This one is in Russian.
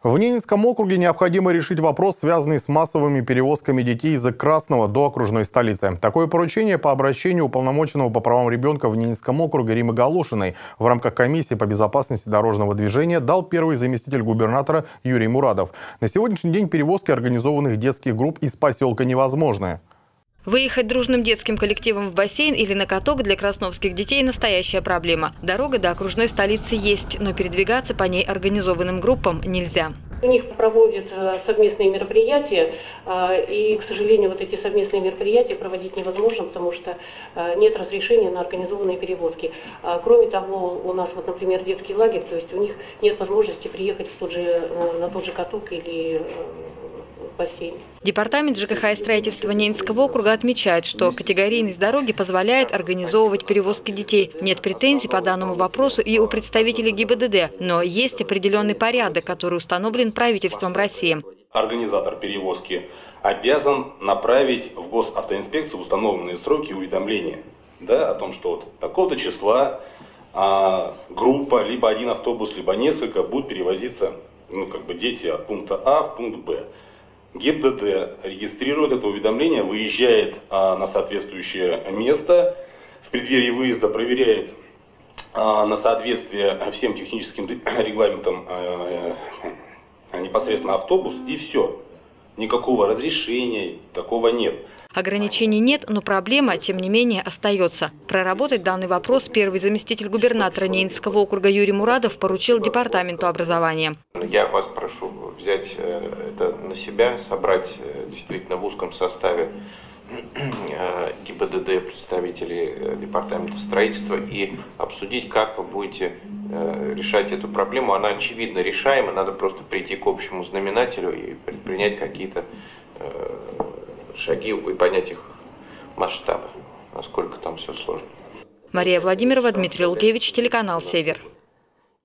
В Ненецком округе необходимо решить вопрос, связанный с массовыми перевозками детей из Красного до окружной столицы. Такое поручение по обращению уполномоченного по правам ребенка в Ненецком округе Римы Галушиной в рамках комиссии по безопасности дорожного движения дал первый заместитель губернатора Юрий Мурадов. На сегодняшний день перевозки организованных детских групп из поселка невозможны. Выехать дружным детским коллективом в бассейн или на каток для красновских детей – настоящая проблема. Дорога до окружной столицы есть, но передвигаться по ней организованным группам нельзя. У них проводят совместные мероприятия, и, к сожалению, вот эти совместные мероприятия проводить невозможно, потому что нет разрешения на организованные перевозки. Кроме того, у нас, вот, например, детский лагерь, то есть у них нет возможности приехать на тот же каток или бассейн. Департамент ЖКХ и строительства Ненецкого округа отмечает, что категорийность дороги позволяет организовывать перевозки детей. Нет претензий по данному вопросу и у представителей ГИБДД, но есть определенный порядок, который установлен правительством России. Организатор перевозки обязан направить в госавтоинспекцию в установленные сроки уведомления, о том, что вот такого-то числа группа, либо один автобус, либо несколько будут перевозиться дети от пункта А в пункт Б. ГИБДД регистрирует это уведомление, выезжает на соответствующее место, в преддверии выезда проверяет на соответствие всем техническим регламентам непосредственно автобус, и все. Никакого разрешения такого нет. Ограничений нет, но проблема, тем не менее, остается. Проработать данный вопрос первый заместитель губернатора Ненецкого округа Юрий Мурадов поручил департаменту образования. Я вас прошу взять это на себя, собрать действительно в узком составе ГИБДД, представителей департамента строительства и обсудить, как вы будете решать эту проблему. Она очевидно решаема, надо просто прийти к общему знаменателю и предпринять какие-то шаги и понять их масштабы, насколько там все сложно. Мария Владимирова, Дмитрий Лукевич, телеканал «Север».